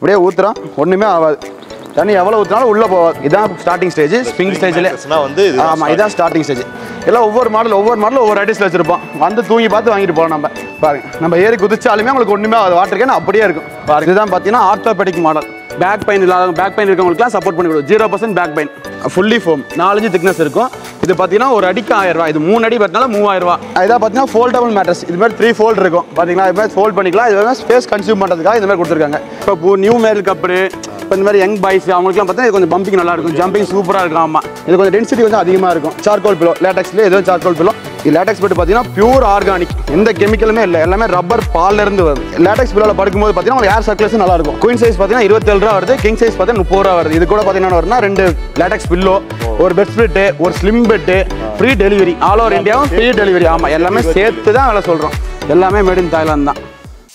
அப்படியே ஊத்துறோம் ஒண்ணுமே ஆகாது தண்ணி எவ்வளவு ஊத்தினாலும் உள்ள போகாது இதான் ஸ்டார்டிங் ஸ்டேஜ் ஸ்ப்ரிங் ஸ்டேஜ்ல வந்து ஆமா இதான் ஸ்டார்டிங் ஸ்டேஜ் எல்லாம் ஒவ்வொரு மாடல் ஒவ்வொரு ஐடிஸ்ல வச்சிருப்போம் வந்து தூங்கி பார்த்து வாங்கிட்டு போறோம் நம்ம பாருங்க நம்ம ஏறி குதிச்சாலுமே உங்களுக்கு ஒண்ணுமே ஆகாது வாட்டர் கேன் அப்படியே இருக்கும் பாருங்க இதுதான் பாத்தீங்கன்னா ஆர்த்தோபெடிக் மாடல் பேக் பெயின் இல்லாத பேக் பெயின் இருக்கவங்களுக்குலாம் சப்போர்ட் பண்ணி கொடுக்கும் 0% back pain fully foam 4 inch thickness இருக்கும் இது பார்த்தீங்கன்னா ஒரு அடிக்கு 1000 ரூபாய் இது 3 அடி பார்த்தீங்கன்னா 3000 ரூபாய் இதான் பார்த்தீங்கன்னா ஃபோல்டபுள் மேட்ரஸ் இது மாதிரி 3 ஃபோல்ட் இருக்கும் பார்த்தீங்கன்னா இது மாதிரி ஃபோல்ட் பண்ணிக்கலாம் இது வந்து ஸ்பேஸ் கன்சியூம் பண்ணுறதுக்காக இந்த மாதிரி கொடுத்துருக்காங்க இப்போ நியூ மேல் கப்பரு இப்போ இந்த மாதிரி யங் பாய்ஸ் அவங்களுக்குலாம் பார்த்தீங்கன்னா கொஞ்சம் பம்பிங் நல்லா இருக்கும் ஜம்பிங் சூப்பராக இருக்கும் ஆமாம் இது கொஞ்சம் டென்சிட்டி கொஞ்சம் அதிகமாக இருக்கும் சார்கோல் பிலோ லேட்டக்ஸ்லேயே எதுவும் சார்கோல் பிலோ இது லேட்டக்ஸ் பெட் பார்த்தீங்கன்னா பியூர் ஆர்கானிக் எந்த கெமிக்கலுமே இல்லை எல்லாமே ரப்பர் பால்ல இருந்து வருது லேட்டக்ஸ் பிலோவில் படுக்கும்போது பார்த்தீங்கன்னா உங்களுக்கு ஏர் சர்க்குலேஷன் நல்லா இருக்கும் குயின் சைஸ் பார்த்தீங்கன்னா 27 ரூபா வருது கிங் சைஸ் பார்த்தீங்கன்னா 30 ரூபா வருது இது கூட பார்த்தீங்கன்னா வருதுன்னா 2 லேட்டக்ஸ் பில்லோ ஒரு பெட் ஸ்ப்ளிட் ஒரு slim bed free delivery all over இந்தியாவும் ஃப்ரீ டெலிவரி ஆமாம் எல்லாமே சேர்த்து தான் வேலை சொல்கிறோம் எல்லாமே மேட் இன் தாய்லாந்து தான்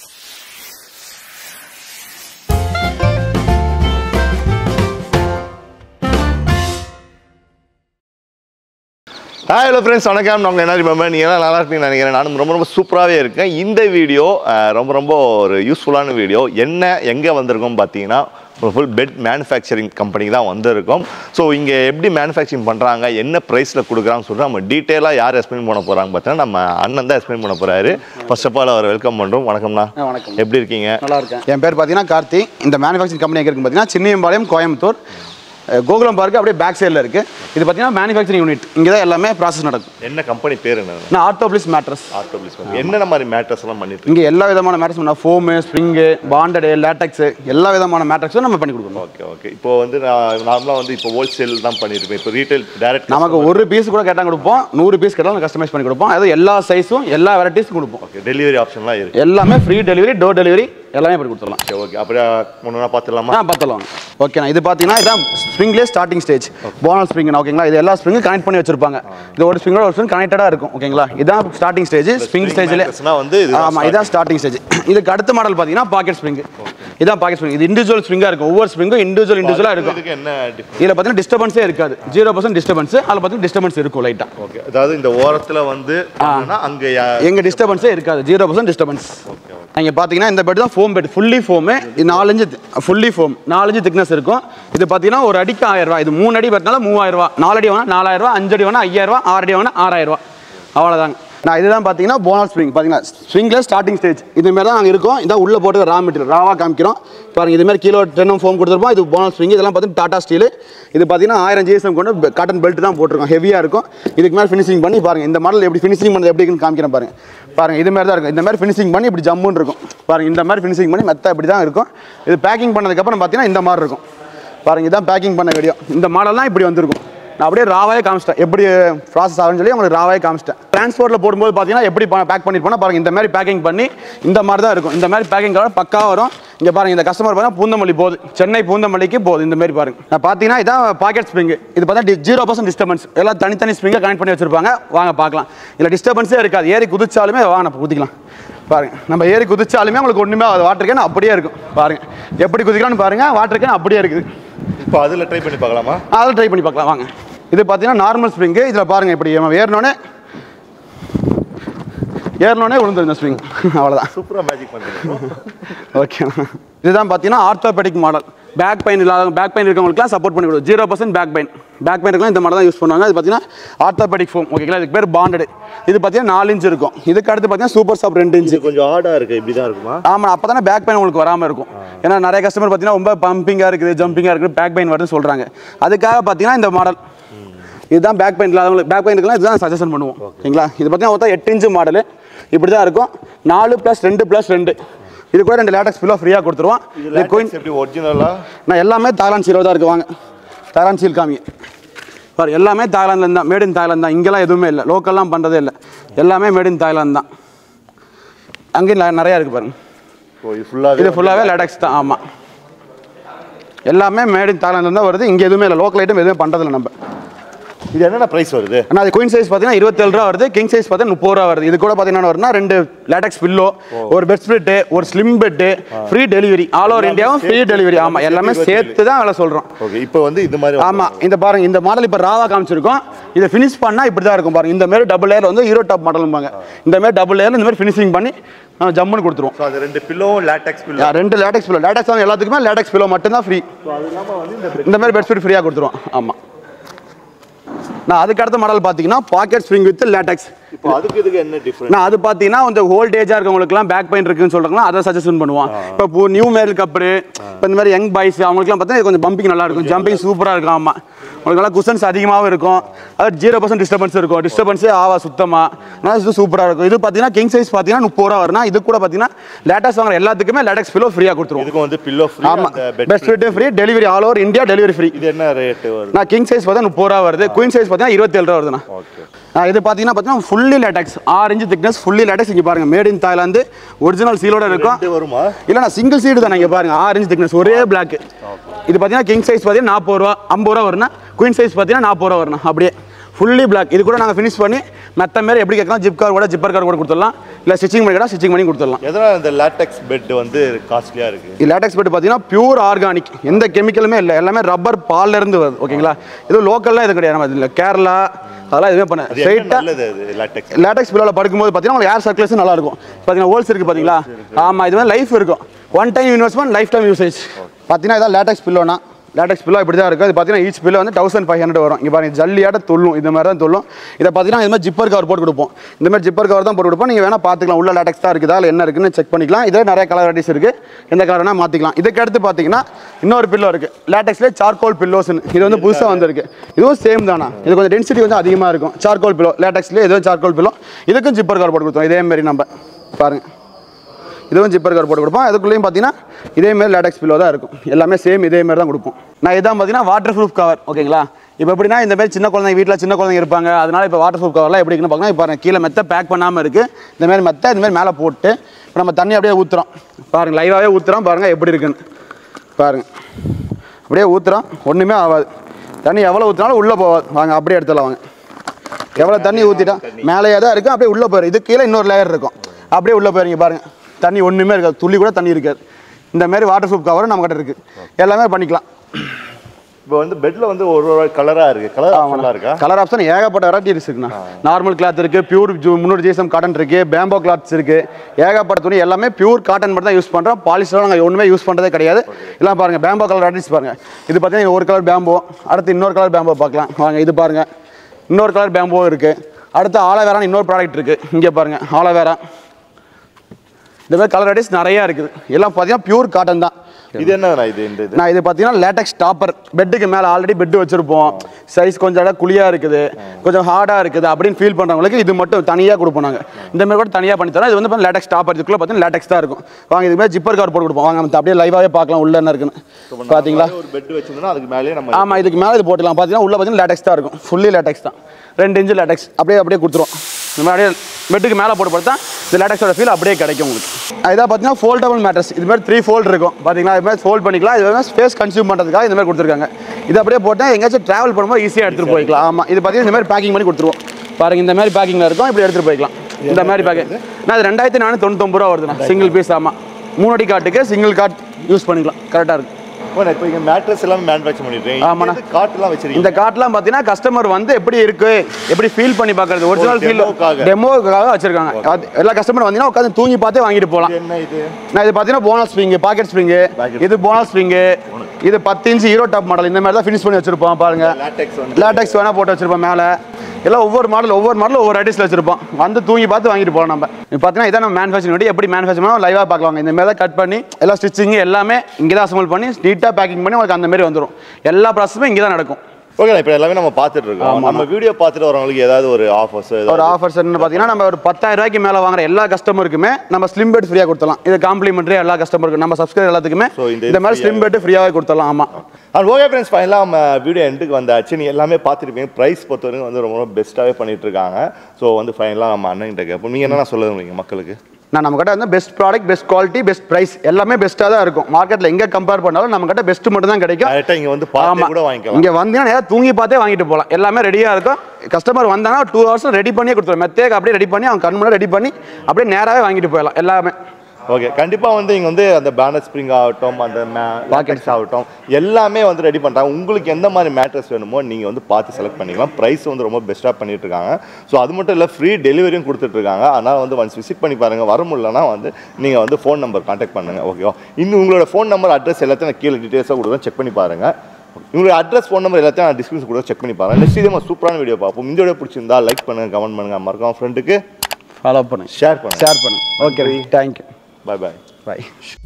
ஹாய் ஹலோ ஃப்ரெண்ட்ஸ் வணக்கம் நாங்கள் என்ன மேம் நீங்கள் எல்லாம் நல்லா இருப்பீங்கன்னு நினைக்கிறேன் நானும் ரொம்ப சூப்பராகவே இருக்கேன் இந்த வீடியோ ரொம்ப ஒரு யூஸ்ஃபுல்லான வீடியோ என்ன எங்கே வந்திருக்கோம் பார்த்தீங்கன்னா ஒரு ஃபுல் பெட் மேனுஃபேக்சரிங் கம்பெனிக்கு தான் வந்திருக்கோம் ஸோ இங்கே எப்படி மேனுஃபேக்சரிங் பண்ணுறாங்க என்ன ப்ரைஸில் கொடுக்குறாங்கன்னு சொல்லிட்டு நம்ம டீட்டெயிலாக யார் எக்ஸ்பிளைன் பண்ண போகிறாங்க பார்த்தீங்கன்னா நம்ம அண்ணன் தான் எக்ஸ்பிளைன் பண்ண போகிறாரு ஃபர்ஸ்ட் ஆஃப் ஆல் அவர் வெல்கம் பண்ணுறோம் வணக்கம்ண்ணா வணக்கம் எப்படி இருக்கீங்க நல்லா இருக்கேன் என் பேர் பார்த்தீங்கன்னா கார்த்தி இந்த மேனுஃபேக்சரிங் கம்பெனி எங்கே இருக்குன்னு பார்த்தீங்கன்னா சின்னியம்பாளையம் கோயம்புத்தூர் கோகுலம் பார்க்கு அப்படியே பேக் சைடில் இருக்குது இது பார்த்தீங்கன்னா மேனுஃபேக்சரிங் யூனிட் இங்கே தான் எல்லாமே ப்ராசஸ் நடக்கும் என்ன கம்பெனி பேர் என்ன நான் OrthoBliss Mattress என்னென்ன மாதிரி மேட்ரஸ் எல்லாம் பண்ணிட்டு இங்கே எல்லா விதமான mattress foam spring bonded latex எல்லா விதமான மேட்ரஸும் நம்ம பண்ணி கொடுக்கணும் ஓகே ஓகே இப்போ வந்து நார்மலாக வந்து இப்போ ஹோல்சேல் தான் பண்ணியிருப்பேன் இப்போ ரீட்டைல் டேரக்ட் நமக்கு ஒரு பீஸ் கூட கேட்டால் கொடுப்போம் 100 பீஸ் கேட்டாலும் கஸ்டமைஸ் பண்ணி கொடுப்போம் அது எல்லா சைஸும் எல்லா வெரைட்டிஸும் கொடுப்போம் ஓகே டெலிவரி ஆப்ஷன்லாம் இருக்குது எல்லாமே ஃப்ரீ டெலிவரி டோர் டெலிவரி எல்லாமே பண்ணி கொடுத்துடலாம் சரி ஓகே அப்படியே முன்னா பார்த்துடலாமா பார்த்துடலாம் ஓகேண்ணா இது பார்த்தீங்கன்னா இதான் ஸ்ப்ரிங்லேயே ஸ்டார்டிங் ஸ்டேஜ் போனல் ஸ்ப்ரிங் ஓகேங்களா இது எல்லா ஸ்ப்ரிங்கும் கனெக்ட் பண்ணி வச்சிருப்பாங்க இது ஒரு ஸ்ப்ரிங்கோட ஒரு ஸ்ப்ரிங் கனெக்டடாக இருக்கும் ஓகேங்களா இதான் ஸ்டார்டிங் ஸ்டேஜ் ஸ்ப்ரிங் ஸ்டேஜில் வந்து ஆமாம் இதான் ஸ்டார்டிங் ஸ்டேஜ் இதுக்கு அடுத்த மாடல் பார்த்தீங்கன்னா பாக்கெட் ஸ்ப்ரிங் இதான் பாக்கெட் ஸ்ப்ரிங் இது இண்டிவிஜுவல் ஸ்ப்ரிங்காக இருக்கும் ஒவ்வொரு ஸ்ப்ரிங்கும் இண்டிவிஜுவலாக இருக்கும் இதில் பார்த்தீங்கன்னா டிஸ்டர்பன்ஸே இருக்காது 0% டிஸ்டர்பன்ஸ் அதில் பார்த்தீங்கன்னா டிஸ்டர்பன்ஸ் இருக்கும் லைட்டாக ஓகே அதாவது இந்த ஓரத்தில் வந்து அங்கே எங்கள் டிஸ்டர்பன்ஸே இருக்காது 0% டிஸ்டர்பன்ஸ் நீங்கள் பார்த்தீங்கன்னா இந்த பெட் தான் ஃபோம் பெட் ஃபுல்லி ஃபோமு இது 4 inch fully foam 4 inch thickness இருக்கும் இது பார்த்தீங்கன்னா ஒரு அடிக்கு 1000 ரூபாய் இது 3 அடி பார்த்தனால 3000 ரூபாய் 4 அடி வேணா 4000 ரூபாய் 5 அடி வேணா 5000 ரூபாய் 6 அடி வேணா 6000 ரூபாய் அவ்வளோதாங்க நான் இதுதான் பார்த்தீங்கன்னா போனல் ஸ்ப்ரிங் பார்த்தீங்கன்னா ஸ்ப்ரிங்கில் ஸ்டார்டிங் ஸ்டேஜ் இதுமாரி தான் நாங்கள் இருக்கோம் இதான் உள்ளே போட்டு ரா மெட்டீரியல் ராவாக காமிக்கிறோம் பாருங்கள் இதுமாதிரி கிலோ 10 ஃபோம் கொடுத்துருப்போம் இது போனல் ஸ்ப்ரிங் இதெல்லாம் பார்த்தீங்கன்னா டாடா ஸ்டீல் இது பார்த்தீங்கன்னா 1000 GSM கொண்டு காட்டன் பெல்ட் தான் போட்டிருக்கோம் ஹெவியாக இருக்கும் இதுக்கு மேலே ஃபினிஷிங் பண்ணி பாருங்கள் இந்த மாடல் எப்படி ஃபினிஷிங் பண்ணது எப்படி இருக்குன்னு காமிக்கிறேன் பாருங்கள் இது மாதிரி தான் இருக்கும் இந்த மாதிரி ஃபினிஷிங் பண்ணி இப்படி ஜம்முன்னு இருக்கும் பாருங்கள் இந்த மாதிரி ஃபினிஷிங் பண்ணி மெத்த இப்படி தான் இருக்கும் இது பேக்கிங் பண்ணதுக்கப்புறம் பார்த்தீங்கன்னா இந்த மாதிரி இருக்கும் பாருங்கள் இதான் பேக்கிங் பண்ண வீடியோ இந்த மாடல்லாம் இப்படி வந்திருக்கும் நான் அப்படியே ராவாயே காமிச்சிட்டேன் எப்படி ப்ராசஸ் ஆகுன்னு சொல்லி உங்களுக்கு ராவாயே காமிச்சிட்டேன் டிரான்ஸ்போர்ட்டில் போடும்போது பார்த்தீங்கன்னா எப்படி பேக் பண்ணிருப்போம்னா பாருங்கள் இந்த மாதிரி பேக்கிங் பண்ணி இந்த மாதிரி தான் இருக்கும் இந்த மாதிரி பேக்கிங் பக்காவாக வரும் இங்கே பாருங்கள் இந்த கஸ்டமர் பார்த்தீங்கன்னா பூந்தமல்லி போகுது சென்னை பூந்தமல்லிக்கு போகுது இந்த மாதிரி பாருங்கள் நான் பார்த்தீங்கன்னா இதான் பாக்கெட் ஸ்ப்ரிங் இது பார்த்தா 0% டிஸ்டர்பன்ஸ் எல்லாம் தனித்தனி ஸ்ப்ரிங்கை கனெக்ட் பண்ணி வச்சிருப்பாங்க வாங்க பார்க்கலாம் இதில் டிஸ்டர்பன்ஸே இருக்காது ஏறி குதிச்சாலுமே வாங்க நம்ம குதிக்கலாம் பாருங்கள் நம்ம ஏறி குதிச்சாலுமே உங்களுக்கு ஒன்றுமே அது வாட்டர் கேன் அப்படியே இருக்கும் பாருங்கள் எப்படி குதிக்கலாம்னு பாருங்கள் வாட்டர் கேன் அப்படியே இருக்குது இப்போ அதில் ட்ரை பண்ணி பார்க்கலாமா அதில் ட்ரை பண்ணி பார்க்கலாம் வாங்க இது பார்த்தீங்கன்னா நார்மல் ஸ்ப்ரிங்கு இதில் பாருங்கள் இப்படி நம்ம ஏறினோடனே விழுந்துரும் இந்த ஸ்ப்ரிங் அவ்வளோதான் சூப்பராக மேஜிக் பண்ணுறீங்க ஓகே இதுதான் பார்த்தீங்கன்னா ஆர்த்தோபெடிக் மாடல் பேக் பெயின் இருக்கவங்களுக்குலாம் சப்போர்ட் பண்ணி கொடுக்கும் 0% பேக் பெயின் இருக்கலாம் இந்த மாடல் தான் யூஸ் பண்ணுவாங்க இது பார்த்தீங்கன்னா ஆர்த்தோபெடிக் ஃபோம் ஓகேங்களா இதுக்கு பேர் பாண்டடு இது பார்த்தீங்கன்னா 4 இன்ச் இருக்கும் இதுக்கு அடுத்து பார்த்தீங்கன்னா சூப்பர் சாப் 2 இன்ச் கொஞ்சம் ஆடாக இருக்குது இப்படி தான் இருக்குமா ஆமாம் அப்போ தானே பேக் பெயின் உங்களுக்கு வராமல் இருக்கும் ஏன்னா நிறைய கஸ்டமர் பார்த்தீங்கன்னா ரொம்ப பம்பிங்காக இருக்குது ஜம்பிங்காக இருக்குது பேக் பெயின் வருதுன்னு சொல்கிறாங்க அதுக்காக பார்த்தீங்கன்னா இந்த மாடல் இதுதான் பேக் பெயின் இல்லாதவங்களுக்கு பேக் பெயின் இருக்கலாம் இதுதான் சஜஷன் பண்ணுவோம் ஓகேங்களா இது பார்த்தீங்கன்னா மொத்தம் 8 இன்ச் மாடல் இப்படி தான் இருக்கும் 4+2+2 இது கூட 2 லேட்டக்ஸ் பில்லோ ஃப்ரீயாக கொடுத்துருவோம் இது கோயின் எப்படி ஒரிஜினலாக நான் எல்லாமே தாய்லாந்து சீலோ தான் இருக்குது வாங்க தாய்லாந்து சீல் காமிங்க பாரு எல்லாமே தாய்லாந்துல தான் மேட் இன் தாய்லாந்து தான் இங்கெல்லாம் எதுவுமே இல்லை லோக்கல்லாம் பண்ணுறதே இல்லை எல்லாமே மேட் இன் தாய்லாந்து தான் அங்கேயும் நிறையா இருக்குது பாருங்க இது ஃபுல்லாகவே லேட்டக்ஸ் தான் ஆமாம் எல்லாமே மேட் இன் தாய்லாந்து தான் வருது இங்கே எதுவுமே இல்லை லோக்கல் ஐட்டம் எதுவுமே பண்ணுறதில்ல நம்ம இது என்னென்ன பிரைஸ் வருது? ஆனால் அது குயின் சைஸ் பார்த்தீங்கன்னா 27 ரூபா வருது, கிங் சைஸ் பார்த்தீங்கன்னா 30 ரூபா வருது. இது கூட பார்த்தீங்கன்னா வருதுன்னா 2 லேட்டக்ஸ் பில்லோ, ஒரு பெட் ஸ்பிளிட், ஒரு slim bed, free delivery, all over இந்தியாவும் ஃப்ரீ டெலிவரி. ஆமாம், எல்லாமே சேர்த்து தான் வேலை சொல்கிறோம். ஓகே, இப்போ வந்து இந்த மாதிரி ஆமாம், இந்த பாருங்க, இந்த மாடல் இப்போ ராவா காமிச்சிருக்கோம். இதை ஃபினிஷ் பண்ணால் இப்படி தான் இருக்கும் பாருங்க. இந்த மாதிரி டபுள் லேயர் வந்து ஹீரோ டாப் மாடல்பாங்க. இந்த மாதிரி டபுள் லேயர் இந்த மாதிரி ஃபினிஷிங் பண்ணி ஜம்முன்னு கொடுத்துருவோம். ஸோ அது 2 pillow latex pillow, 2 latex pillow. Latex வந்து எல்லாத்துக்குமே லேட்டக்ஸ் பில்லோ மட்டும்தான் ஃப்ரீ. அது இல்லாமல் வந்து இந்த மாதிரி பெட் ஸ்பிளிட் ஃப்ரீயாக கொடுத்துருவோம். ஆமாம். நான் அதுக்கு அடுத்த மாடல் பார்த்தீங்கன்னா பாக்கெட் ஸ்ப்ரிங் வித் லேட்டக்ஸ். இப்போ இதுக்கு என்ன டிஃபரன்ஸ்? நான் அது பார்த்தீங்கன்னா இந்த ஓல்ட் ஏஜாக இருக்கவங்களுக்குலாம் பேக் பெயின் இருக்குன்னு சொல்கிறாங்களா, அதை சஜஷன் பண்ணுவோம். இப்போ நியூ மேல் கப்பரு, இப்போ இந்த மாதிரி யங் பாய்ஸ் அவங்களுக்குலாம் பார்த்தீங்கன்னா கொஞ்சம் பம்பிங் நல்லா இருக்கும், ஜம்பிங் சூப்பராக இருக்கும். ஆமாம், உங்களுக்கு நல்லா குஷன்ஸ் அதிகமாகவும் இருக்கும். அது 0% டிஸ்டர்பன்ஸ் இருக்கும், டிஸ்டர்பன்ஸே ஆவா சுத்தமாக. இது சூப்பராக இருக்கும். இது பார்த்தீங்கன்னா கிங் சைஸ் பார்த்தீங்கன்னா 30 ரூபா வரும்னா, இது கூட பார்த்தீங்கன்னா லேட்டக்ஸ் வாங்குற எல்லாத்துக்குமே லேட்டக்ஸ் பில்லோ ஃப்ரீயாக கொடுத்துருவோம். இதுக்கு வந்து பில்லோ ஃப்ரீ, ஆமாம், bed split free, delivery all over India delivery free. இது என்ன ரேட் வருது? நான் கிங் சைஸ் பார்த்தா 30 ரூபா வருது, குயின் சைஸ் பார்த்தீங்கன்னா 27 ரூபா வருதுண்ணா. ஓகே, இது பார்த்தீங்கன்னா fully latex, 6 inch thickness, fully latex. இங்கே பாருங்க, மேட் இன் தாய்லாந்து, ஒரிஜினல் சீலோட இருக்கும். வருமா? இல்லைண்ணா, சிங்கிள் சீடு தான். இங்கே பாருங்க, 6 இன்ச் திக்னஸ், ஒரே பிளாக். இது பார்த்தீங்கன்னா கிங் சைஸ் பார்த்தீங்கன்னா 40 ரூபா, 50 ரூபா வரும்னா, குயின் சைஸ் பார்த்தீங்கன்னா 40 ரூபா வரும். அப்படியே ஃபுல்லி பிளாக். இது கூட நாங்கள் ஃபினிஷ் பண்ணி மெத்த மாரி எப்படி கேட்கலாம், ஜிப்பர் கார் கூட கொடுத்துடலாம், இல்லை ஸ்டிச்சிங் பண்ணி கேட்டால் ஸ்டிச்சிங் பண்ணி கொடுத்துடலாம். எதனால் இந்த லேட்டக்ஸ் பெட் வந்து காஸ்ட்லியாக இருக்குது? இது லேட்டக்ஸ் பெட் பார்த்தீங்கன்னா பியூர் ஆர்கானிக், எந்த கெமிக்கலுமே இல்லை, எல்லாமே ரப்பர் பால்ல இருந்து வருது. ஓகேங்களா, இது லோக்கல்லாம் இது கிடையாது, நம்ம இல்லை கேரளா அதெல்லாம் எதுவுமே பண்ண ஸ்ட்ரைட்டாக லேட்டக்ஸ் பில்லோவில் படுக்கும்போது பார்த்தீங்கன்னா உங்களுக்கு ஏர் சர்க்குலேஷன் நல்லா இருக்கும். பார்த்தீங்கன்னா ஹோல்ஸ் இருக்குது பார்த்தீங்களா. ஆமாம், இது மாதிரி லைஃப் இருக்கும். One time investment, life time usage. பார்த்தீங்கன்னா இதான் லேட்டக்ஸ் பில்லோனா. லேட்டக்ஸ் பில்லோ இப்படி தான் இருக்கும். இது பார்த்தீங்கன்னா ஈச் பில்லோ வந்து 1500 வரும். இங்கே பாருங்க, ஜல்லியாட்ட துள்ளும், இந்த மாதிரி தான் துள்ளும். இதை பார்த்தீங்கன்னா இது மாதிரி ஜிப்பர் கவர் போட்டு கொடுப்போம். இந்த மாதிரி ஜிப்பர் கவர் தான் போட்டு கொடுப்போம். நீங்கள் வேணால் பார்த்துக்கலாம், உள்ள லேட்டக்ஸ் தான் இருக்குதா இல்லை என்ன இருக்குன்னு செக் பண்ணிக்கலாம். இதே நிறைய கலர் வெரைட்டிஸ் இருக்குது, எந்த கலர் வேணால் மாற்றிக்கலாம். இதுக்கு அடுத்து பார்த்தீங்கன்னா இன்னொரு பில்லோ இருக்குது, லேட்டக்ஸ்லேயே சார்கோல் பில்லோஸ்னு. இது வந்து புதுசாக வந்திருக்கு. இதுவும் சேம் தானா, இது கொஞ்சம் டென்சிட்டி கொஞ்சம் அதிகமாக இருக்கும். சார்கோல் பில்லோ லேட்டக்ஸ்லேயே, இதுவும் சார்கோல் பில்லோ. இதுக்கும் ஜிப்பர் கவர் போட்டு கொடுத்தோம். இதேமாரி நம்ம பாருங்கள், இதுவும் ஜிப்பர் கவர் போட்டு கொடுப்போம். அதுக்குள்ளேயும் பார்த்தீங்கன்னா இதேமாரி லேட்டக்ஸ் பில்லோ தான் இருக்கும். எல்லாமே சேம் இதேமாரி தான் கொடுப்போம். நான் இதான் பார்த்தீங்கன்னா வாட்டர் ப்ரூஃப் கவர். ஓகேங்களா, இப்போ எப்படின்னா இந்த மாதிரி சின்ன குழந்தைங்க வீட்டில் சின்ன குழந்தைங்க இருப்பாங்க, அதனால் இப்போ வாட்டர் ப்ரூஃப் கவர்லாம் எப்படி இருக்குன்னு பார்க்கலாம். இப்போ கீழே மெத்த பேக் பண்ணாமல் இருக்குது. இந்தமாரி மெத்த இதுமாரி மேலே போட்டு இப்போ நம்ம தண்ணி அப்படியே ஊற்றுறோம். பாருங்கள், லைவாகவே ஊற்றுறோம். பாருங்கள் எப்படி இருக்குன்னு பாருங்கள். அப்படியே ஊற்றுறோம், ஒன்றுமே ஆகாது. தண்ணி எவ்வளோ ஊற்றினாலும் உள்ளே போகாது. வாங்க அப்படியே எடுத்துடலாம். வாங்க, எவ்வளோ தண்ணி ஊற்றிட்டா மேலேயே தான் இருக்கும், அப்படியே உள்ளே போயிடும். இது கீழே இன்னொரு லேயர் இருக்கும், அப்படியே உள்ளே போயிருங்க. பாருங்கள், தண்ணி ஒன்றுமே இருக்காது, துள்ளி கூட தண்ணி இருக்காது. இந்த மாதிரி வாட்டர் ப்ரூஃப் கவரும் நம்மகிட்ட இருக்குது, எல்லாமே பண்ணிக்கலாம். இப்போ வந்து பெட்ல வந்து ஒரு கலராக இருக்குது, கலர் ஆப்ஷன் ஏகப்பட்ட வெரைட்டிஸ் இருக்குண்ணா. நார்மல் கிளாத் இருக்குது, பியூர் 300 GSM காட்டன் இருக்குது, பேம்போ கிளாத்ஸ் இருக்குது, ஏகப்பட்ட துணி எல்லாமே பியூர் காட்டன் மட்டும் தான் யூஸ் பண்ணுறோம். பாலிஸ்டர் நாங்கள் ஒன்றுமே யூஸ் பண்ணுறதே கிடையாது. எல்லாம் பாருங்கள், பேம்போ கலர் வெரைட்டிஸ் பாருங்கள். இது பார்த்தீங்கன்னா ஒரு கலர் பேம்போ, அடுத்து இன்னொரு கலர் பேம்போ பார்க்கலாம். வாங்க, இது பாருங்கள், இன்னொரு கலர் பேம்போ இருக்குது. அடுத்து ஆலோவேரான்னு இன்னொரு ப்ராடக்ட் இருக்குது. இங்கே பாருங்கள், ஆலோவேரா. இந்த மாதிரி கலர் வெரைட்டிஸ் நிறையா இருக்குது. எல்லாம் பார்த்தீங்கன்னா பியூர் காட்டன் தான். இது என்ன இது? நான் இது பார்த்தீங்கன்னா லேட்டக்ஸ் டாப்பர். பெட்டுக்கு மேலே ஆல்ரெடி பெட் வச்சிருப்போம், சைஸ் கொஞ்சம் இடம் குழியாக இருக்குது, கொஞ்சம் ஹார்டாக இருக்குது அப்படின்னு ஃபீல் பண்ணுறவங்களுக்கு இது மட்டும் தனியாக கொடுப்போம். நாங்கள் இந்த மாதிரி கூட தனியாக பண்ணி தரோம். இது வந்து லேட்டக்ஸ் டாப்பர். இதுக்குள்ளே பார்த்தீங்கன்னா லேட்டக்ஸ் தான் இருக்கும். வாங்க, இது மாதிரி ஜிப்பர் கவர் போட்டு கொடுப்போம். வாங்க, நம்ம அப்படியே லைவாகவே பார்க்கலாம் உள்ள என்ன இருக்குன்னு. பார்த்தீங்களா, ஒரு பெட் வச்சிருந்தோம்னா அதுக்கு மேலே நம்ம ஆமாம், இதுக்கு மேலே இது போட்டுக்கலாம். பார்த்தீங்கன்னா உள்ள பார்த்தீங்கன்னா லேட்டக்ஸ் தான் இருக்கும், ஃபுல்லி லேட்டக்ஸ் தான். 2 இன்ச் லேட்டக்ஸ் அப்படியே கொடுத்துருவோம். இந்த மாதிரி பெட்டுக்கு மேலே போட்டு பார்த்தா இந்த லேட்டக்ஸோட ஃபீல் அப்படியே கிடைக்கும் உங்களுக்கு. இதாக பார்த்தீங்கன்னா ஃபோல்டபுள் மேட்ரஸ். இது மாதிரி 3 ஃபோல்ட் இருக்கும். பார்த்தீங்கன்னா இது மாதிரி ஃபோல்ட் பண்ணிக்கலாம். இது மாதிரி ஸ்பேஸ் கன்சியூம் பண்ணுறதுக்காக இந்த மாதிரி கொடுத்துருக்காங்க. இது அப்படியே போட்டால் எங்கேயாச்சும் ட்ராவல் பண்ணும்போது ஈஸியாக எடுத்துகிட்டு போய்க்கலாம். ஆமாம், இது பார்த்தீங்கன்னா இந்த மாதிரி பேக்கிங் பண்ணி கொடுத்துருவோம். பாருங்கள், இந்த மாதிரி பேக்கிங்கில் இருக்கும், இப்படி எடுத்துகிட்டு போய்க்கலாம். இந்த மாதிரி பேக்கிங் நான் இது 2499 ரூபா வருதுண்ணா, சிங்கிள் பீஸ். ஆமாம், 3 அடி காட்டுக்கு சிங்கிள் காட் யூஸ் பண்ணிக்கலாம், கரெக்டாக இருக்கும். இப்போ இங்கே மேட்ரஸ் எல்லாம் மேனுஃபேக்சர் பண்ணிருக்கீங்க. ஆமாண்ணா, காட்லாம் வச்சிருக்கீங்க. இந்த காட்லாம் பார்த்தீங்கன்னா கஸ்டமர் வந்து எப்படி இருக்கு, எப்படி ஃபீல் பண்ணி பார்க்கறது, ஒரிஜினல் ஃபீல் டெமோக்காக வச்சிருக்காங்க. எல்லா கஸ்டமர் வந்தீங்கன்னா உட்காந்து தூங்கி பார்த்தே வாங்கிட்டு போகலாம். என்ன இது? நான் இது பார்த்தீங்கன்னா போனஸ் ஸ்ப்ரிங், பாக்கெட் ஸ்ப்ரிங். இது போனஸ் ஸ்ப்ரிங். இது 10 இன்ச் ஹீரோ டாப் மாடல். இந்த மாதிரி தான் ஃபினிஷ் பண்ணி வச்சிருப்போம். பாருங்க, லேட்டக்ஸ் வேணா போட்டு வச்சிருப்போம் மேலே. எல்லாம் ஒவ்வொரு மாடல் ஒவ்வொரு ஐடிஸில் வச்சிருப்போம். வந்து தூங்கி பார்த்து வாங்கிட்டு போகலாம். நம்ம பார்த்தீங்கன்னா இதான் நம்ம மேனுஃபேக்சரிங் எப்படி மேனுஃபேக்சர் பண்ணால் லைவாக பார்க்கலாம். இந்த மாதிரி தான் கட் பண்ணி எல்லா ஸ்டிச்சிங் எல்லாமே இங்கே தான் அசம்பிள் பண்ணி நீட்டாக பேக்கிங் பண்ணி உங்களுக்கு அந்த மாதிரி வந்துடும். எல்லா ப்ராசஸுமே இங்கே தான் நடக்கும். ஓகே, இப்போ எல்லாமே நம்ம பார்த்துட்டு இருக்கோம். நம்ம வீடியோ பார்த்துட்டு வரவங்களுக்கு ஏதாவது ஒரு ஆஃபர்ஸ் என்ன பார்த்தீங்கன்னா, நம்ம ஒரு 10,000 ரூபாய்க்கு மேலே வாங்குற எல்லா கஸ்டமருக்குமே நம்ம ஸ்லிம் பெட் ஃப்ரீயாக கொடுத்தலாம். இது காம்ப்ளிமெண்ட்ரி எல்லா கஸ்டமருக்கும், நம்ம சப்ஸ்கிரைபர் எல்லாத்துக்குமே இந்த மாதிரி ஸ்லிம் பெட் ஃப்ரீயாகவே கொடுத்தலாம். ஆமாம். ஓகே ஃப்ரெண்ட்ஸ், ஃபைனலாக நம்ம வீடியோ எண்டுக்கு வந்தாச்சு. நீங்கள் எல்லாமே பார்த்துருப்பீங்க. ப்ரைஸ் பொறுத்தவரைக்கும் வந்து ரொம்ப பெஸ்ட்டாகவே பண்ணிட்டு இருக்காங்க. ஸோ வந்து ஃபைனலாக நம்ம அண்ணன்கிட்ட கேட்போம், நீங்கள் என்னென்ன சொல்லுவீங்க மக்களுக்கு? நான் நம்ம கிட்ட வந்து best product, best quality, best price எல்லாமே பெஸ்ட்டாக தான் இருக்கும். மார்க்கெட்டில் எங்கே கம்பேர் பண்ணாலும் நம்ம கிட்ட பெஸ்ட் மட்டும் தான் கிடைக்கும். இங்கே வந்து பார்த்து கூட வாங்கிக்கலாம். இங்கே வந்தீங்கன்னா ஏதாவது தூங்கி பார்த்தே வாங்கிட்டு போகலாம். எல்லாமே ரெடியாக இருக்கும். கஸ்டமர் வந்தாங்கன்னா 2 hours ரெடி பண்ணி கொடுத்துருவோம். மெத்தேக்கு அப்படியே ரெடி பண்ணி அவங்க கண் முன்னாடி ரெடி பண்ணி அப்படியே நேராகவே வாங்கிட்டு போயிடலாம் எல்லாமே. ஓகே, கண்டிப்பாக வந்து இங்கே வந்து அந்த பேனர் ஸ்ப்ரிங் ஆகட்டும், அந்த லாட்டெக்ஸ் ஆகட்டும் எல்லாமே வந்து ரெடி பண்ணுறாங்க. உங்களுக்கு எந்த மாதிரி மேட்ரஸ் வேணுமோ நீங்கள் வந்து பார்த்து செலக்ட் பண்ணிக்கலாம். ப்ரைஸ் வந்து ரொம்ப பெஸ்ட்டாக பண்ணிட்டு இருக்காங்க. ஸோ அது மட்டும் இல்லை, ஃப்ரீ டெலிவரியும் கொடுத்துட்ருக்காங்க. அதனால் வந்து ஒன்ஸ் விசிட் பண்ணி பாருங்கள். வர முடியலன்னா வந்து நீங்கள் வந்து ஃபோன் நம்பர் கான்டாக்ட் பண்ணுங்கள். ஓகேவா? இன்னும் உங்களோட ஃபோன் நம்பர், அட்ரஸ் எல்லாத்தையும் நான் கீழே டீட்டெயில்ஸாக கொடுக்குறேன், செக் பண்ணி பாருங்கள். உங்களோட அட்ரஸ், ஃபோன் நம்பர் எல்லாத்தையும் நான் டிஸ்கிரிப்ஷன் கூட செக் பண்ணி பாருங்கள். நெக்ஸ்ட் இதே மாதிரி சூப்பரான வீடியோ பார்ப்போம். இந்த வீடியோ பிடிச்சிருந்தா லைக் பண்ணுங்கள், கமெண்ட் பண்ணுங்கள், மறக்காம ஃப்ரெண்டுக்கு ஃபாலோ பண்ணுங்க, ஷேர் பண்ணுங்கள். Okay, thank you. Bye bye. Bye.